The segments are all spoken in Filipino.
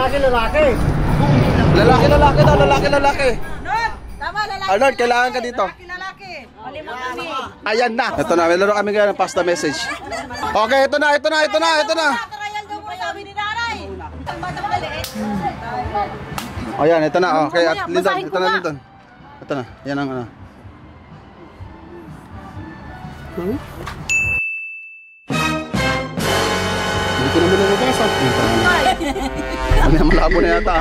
lalaki. Lalaki daw, lalaki. Arnold, tama lalaki. Arnold, kailangan ka dito. Lalaki. Mali mo kami. Ayan na. Ito na, may laro kami ngayon ng pasta message. Okay, ito na. Karayal daw po sabi ni Nanay. Ang batang maliit. Ayan, ito na. Okay, at Lindon, ito na Lindon. Ito na, yan ang ano. Hindi ko naman nababasa. Ano yung malabo na yata.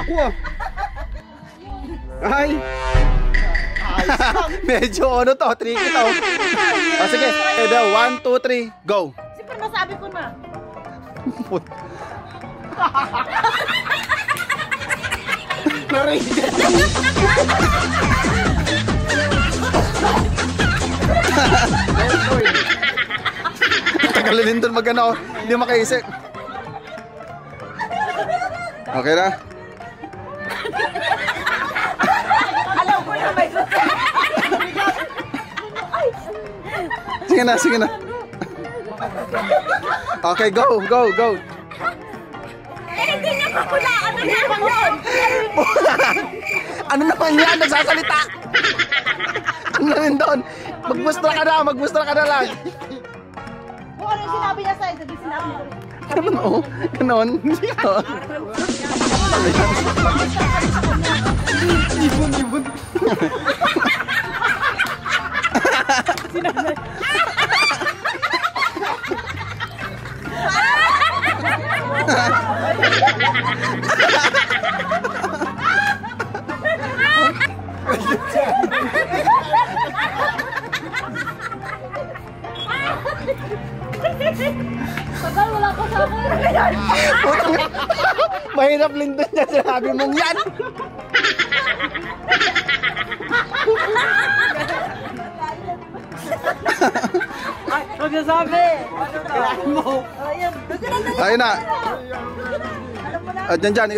Ay! Medyo ano to, tricky to. O sige, 1, 2, 3, go! Siyempre nasabi ko na. Narinig. Tagalin doon magano, hindi makaisip. Okay na? Alam ko na may Sige na. Okay, go. hindi niya kapula. Ano naman yun? Ano naman yan? Nagsasalita! Ano rin doon? Magmustra ka na lang. Kung ano yung sinabi niya sa'yo, sabi sinabi niya. Ganon. Ibon. Tagal, wala pa sa akin. Mahirap Lindon niya, sinabi mong yan. Huwag na sabi. Kailangan mo. Ayun na. Dyan.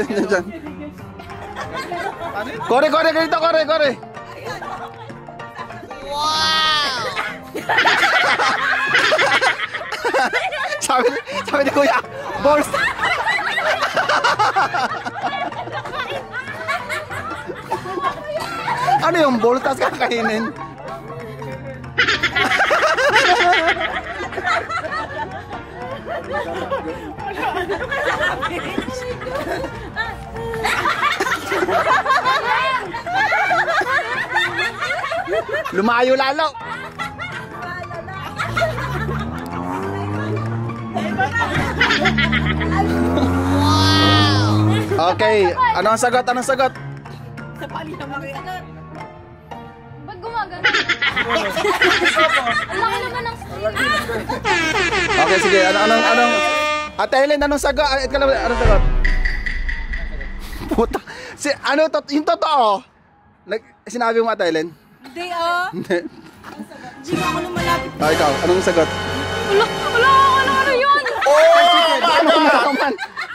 Kore, ganito, kore. Wow! sabi ni Kuya, balls. Ano yung balls tas kakainin? Lumayo lalo. Okay, anong sagot? Sa pali naman sagot. Ba't gumagano? Ang laki naman ng stick. Okay, sige. Anong Ate Helen, anong sagot? Anong sagot? Puta. Yung totoo. Sinabi mo, Ate Helen? Hindi Hindi ako na malapit. Ikaw, anong sagot? Ano yun? Ano naman?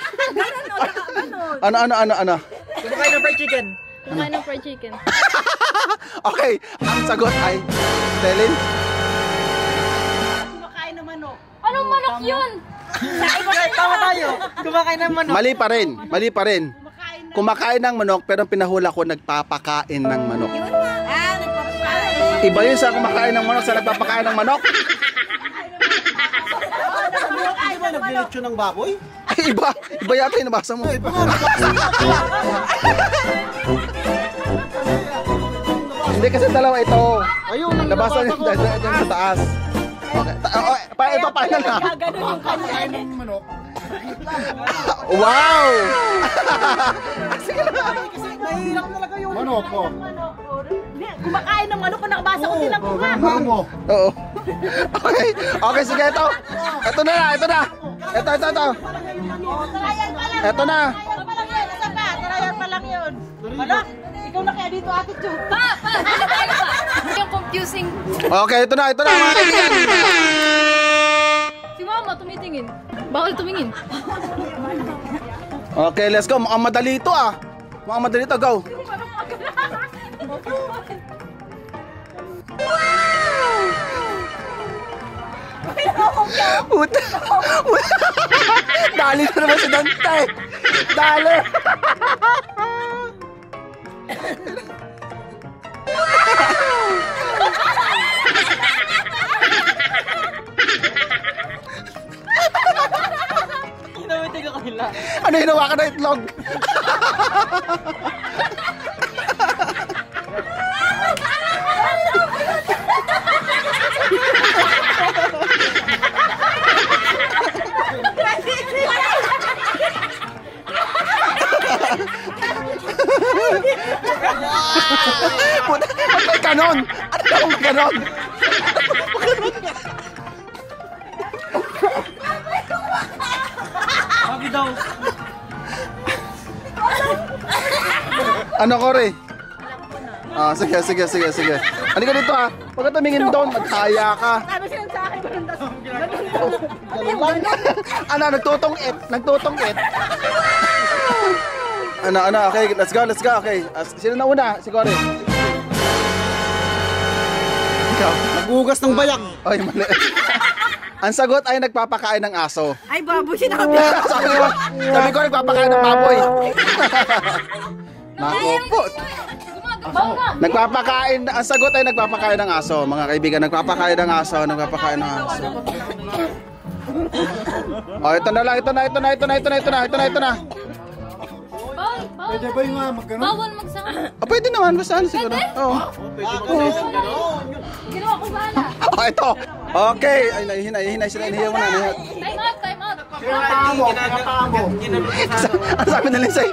Ano? Kumakain ng fried chicken. Kumakain ng fried chicken. Okay, ang sagot ay Helen. Kumakain ng manok. Anong manok yun? Tama tayo. Kumakain ng manok. Mali pa rin. Kumakain ng manok pero pinahula ko nagpapakain ng manok. Nagpapakain. Iba yun sa kumakain ng manok sa nagpapakain ng manok. Iba naglilitsyo ng baboy? Ay, iba yata yung nabasa mo. Hindi kasi dalawa ito. Ayun, Nabasa niya dyan sa taas. Okay. Ito pa na. Gagano yung kanya. manok. Wow! Kasi mahirap talaga yung Manok ko. kumakain ng manok kung nakabasa ko din ang bunga. mo. Oo. Okay, sige ito. Ito na. Ito. Ito na. Tarayan pa lang yun. Wala, ikaw na kaya dito ate Chu. Yung confusing. Okay, ito na mga kaibigan. Si mama tumitingin. Bawal tumingin. Okay, let's go. Mukhang madali ito ah. Go. Puta. Dali na naman si Dante. Dali. Hinamitin ka kanila. Ano hinawa ka na itlog? Ba't may kanon? Ano ka may kanon? Sabi daw. Ano ko rin? Ah, sige. Ano ka dito ha? Huwag ka tumingin doon, maghaya ka. Ano siya sa akin? Ano, nagtutong-it. Ano, okay, let's go, okay. Sino na una? Si Cory. Ikaw. Nagugas ng bayak. Ay, mali. Ang sagot ay nagpapakain ng aso. Ay, baboy sinabi. Sabi ko nagpapakain ng baboy. Naku po. Nagpapakain, ang sagot ay nagpapakain ng aso. Mga kaibigan, nagpapakain ng aso. Oh, ito na. Pwede ba yung magkano? Bawal magsama. Ah, pwede naman, basta ano siguro. Oo. Ginawa ko bala. Oh, ito. Okay. Ay, nahihinay sila. Nahihinay mo na. Time out. Ano sabi ni Lindsay?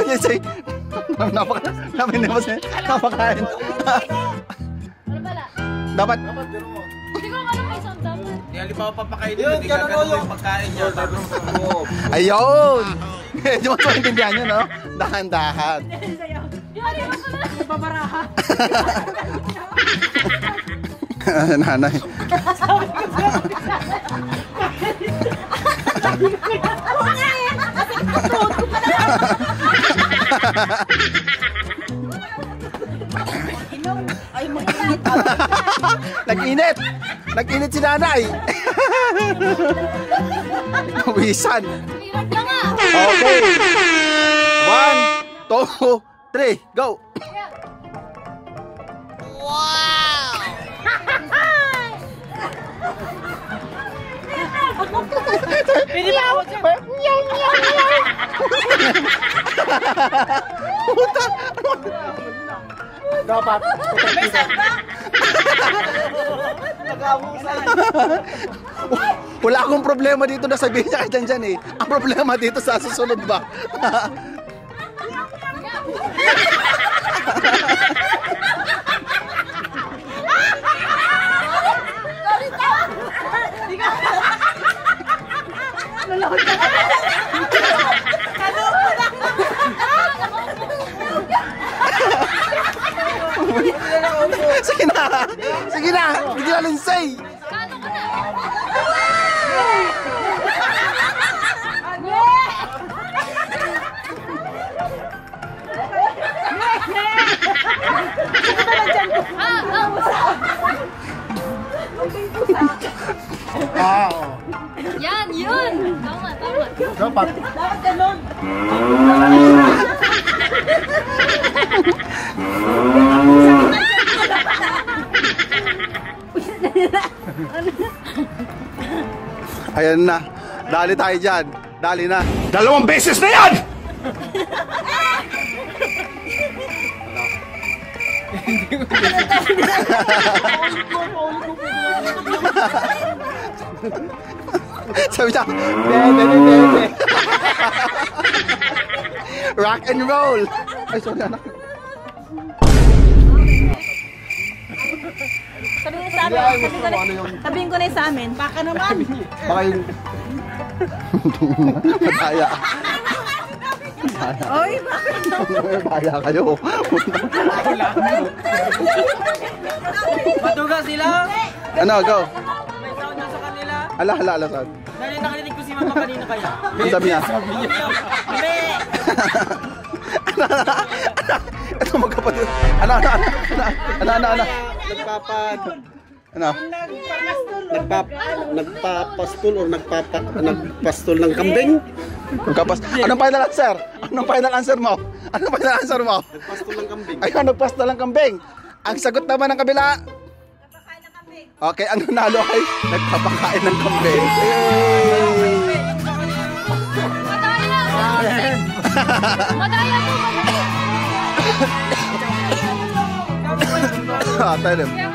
Napakain. Ano bala? Dapat. Hindi ko alam may sound dapat. Di halimbawa papakain nyo, di gagawin yung pagkain nyo. Ayun! Medyo mas maintindihan nyo, no? Dahan-dahan. Babaraha. Nanay. Ay, mainit. Nag-init si nanay. Nawisan. Hirap na nga. Okay. 1, 2, 3, go! Pwede ba ako? Puta! Dapat. Wala akong problema dito na sabihin niya kahit dyan eh. Ang problema dito sa susunod ba? Sige na, hindi na Lindsay. Kano ka na? Yan, yun. Tama. Dapat. Dapat ganun. Ayan na. Dali tayo dyan. Dali na. 2 beses na yan! Sabi niya, bebe. Rock and roll. Ay, sorry anak. Sabihin sa amin. Sabihin ko na yung sa amin. Baka naman. Baka yung... Madaya. Oy, bakit? Madaya kayo. Matuga sila. Ano, go. May sound na sa kanila. Ala, saan? Dahil nakarinig ko si mama kanina kaya. Ano sabi niya? Bebe! Ito magkapatid. Ano. Nagpapag. Ano? Nagpapastol or nagpapastol ng kambing? Anong final answer? Anong final answer mo? Anong final answer mo? Nagpastol ng kambing. Ayun, nagpastol ng kambing. Ang sagot naman ng kabila. Okay, ang nanalo ay nagpapakain ng kambing. Madaya! Madaya po, madaya! Tayo rin.